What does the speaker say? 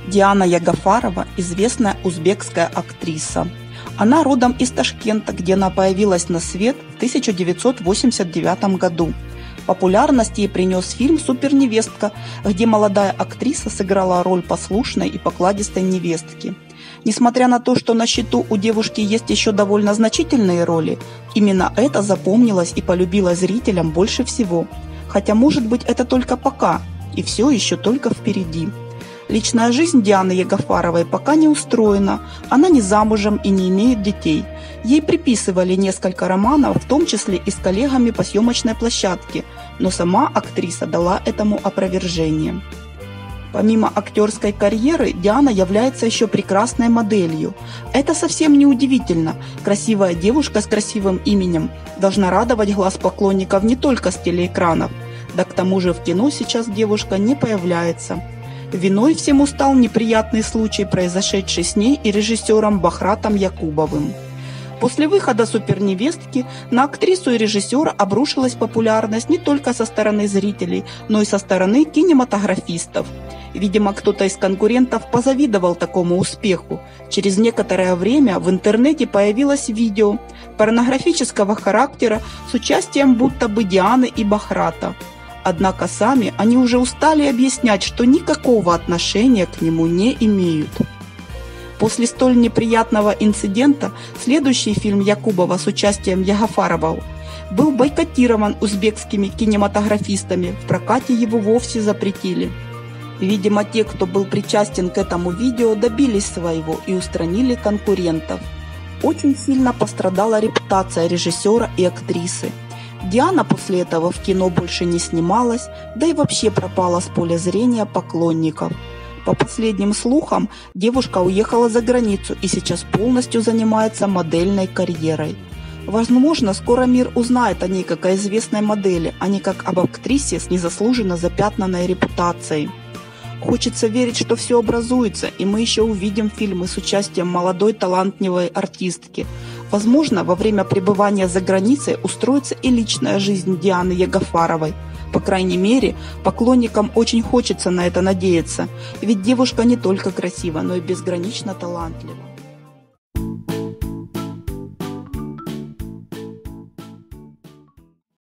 Диана Ягафарова – известная узбекская актриса. Она родом из Ташкента, где она появилась на свет в 1989 году. Популярность ей принес фильм «Суперневестка», где молодая актриса сыграла роль послушной и покладистой невестки. Несмотря на то, что на счету у девушки есть еще довольно значительные роли, именно это запомнилось и полюбилось зрителям больше всего. Хотя, может быть, это только пока, и все еще только впереди. Личная жизнь Дианы Ягафаровой пока не устроена, она не замужем и не имеет детей. Ей приписывали несколько романов, в том числе и с коллегами по съемочной площадке, но сама актриса дала этому опровержение. Помимо актерской карьеры, Диана является еще прекрасной моделью. Это совсем не удивительно. Красивая девушка с красивым именем должна радовать глаз поклонников не только с телеэкранов. Да к тому же в кино сейчас девушка не появляется. Виной всему стал неприятный случай, произошедший с ней и режиссером Бахратом Якубовым. После выхода «Суперневестки» на актрису и режиссера обрушилась популярность не только со стороны зрителей, но и со стороны кинематографистов. Видимо, кто-то из конкурентов позавидовал такому успеху. Через некоторое время в интернете появилось видео порнографического характера с участием будто бы Дианы и Бахрата. Однако сами они уже устали объяснять, что никакого отношения к нему не имеют. После столь неприятного инцидента следующий фильм Якубова с участием Ягафаровой был бойкотирован узбекскими кинематографистами, в прокате его вовсе запретили. Видимо, те, кто был причастен к этому видео, добились своего и устранили конкурентов. Очень сильно пострадала репутация режиссера и актрисы. Диана после этого в кино больше не снималась, да и вообще пропала с поля зрения поклонников. По последним слухам, девушка уехала за границу и сейчас полностью занимается модельной карьерой. Возможно, скоро мир узнает о ней как о известной модели, а не как об актрисе с незаслуженно запятнанной репутацией. Хочется верить, что все образуется, и мы еще увидим фильмы с участием молодой талантливой артистки. Возможно, во время пребывания за границей устроится и личная жизнь Дианы Ягафаровой. По крайней мере, поклонникам очень хочется на это надеяться, ведь девушка не только красива, но и безгранично талантлива.